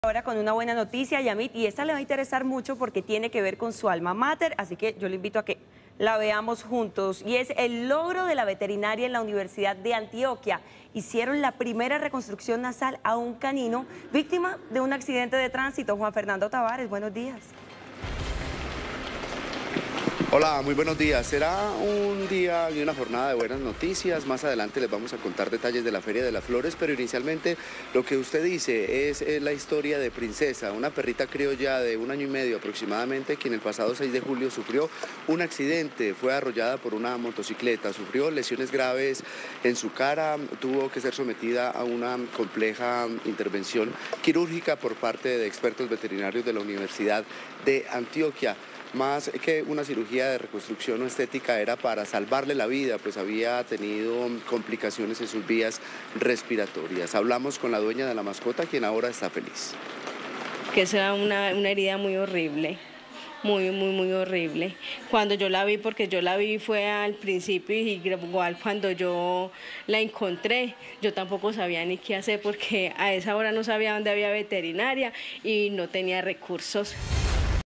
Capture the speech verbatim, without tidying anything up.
Ahora con una buena noticia, Yamit, y esta le va a interesar mucho porque tiene que ver con su alma mater, así que yo le invito a que la veamos juntos. Y es el logro de la veterinaria en la Universidad de Antioquia. Hicieron la primera reconstrucción nasal a un canino víctima de un accidente de tránsito. Juan Fernando Tavares, buenos días. Hola, muy buenos días. Será un día y una jornada de buenas noticias. Más adelante les vamos a contar detalles de la Feria de las Flores, pero inicialmente lo que usted dice es, es la historia de Princesa, una perrita criolla de un año y medio aproximadamente, quien el pasado seis de julio sufrió un accidente, fue arrollada por una motocicleta, sufrió lesiones graves en su cara, tuvo que ser sometida a una compleja intervención quirúrgica por parte de expertos veterinarios de la Universidad de Antioquia. Más que una cirugía de reconstrucción o estética, era para salvarle la vida, pues había tenido complicaciones en sus vías respiratorias. Hablamos con la dueña de la mascota, quien ahora está feliz. Que sea una, una herida muy horrible, muy, muy, muy horrible. Cuando yo la vi, porque yo la vi fue al principio y igual cuando yo la encontré, yo tampoco sabía ni qué hacer porque a esa hora no sabía dónde había veterinaria y no tenía recursos.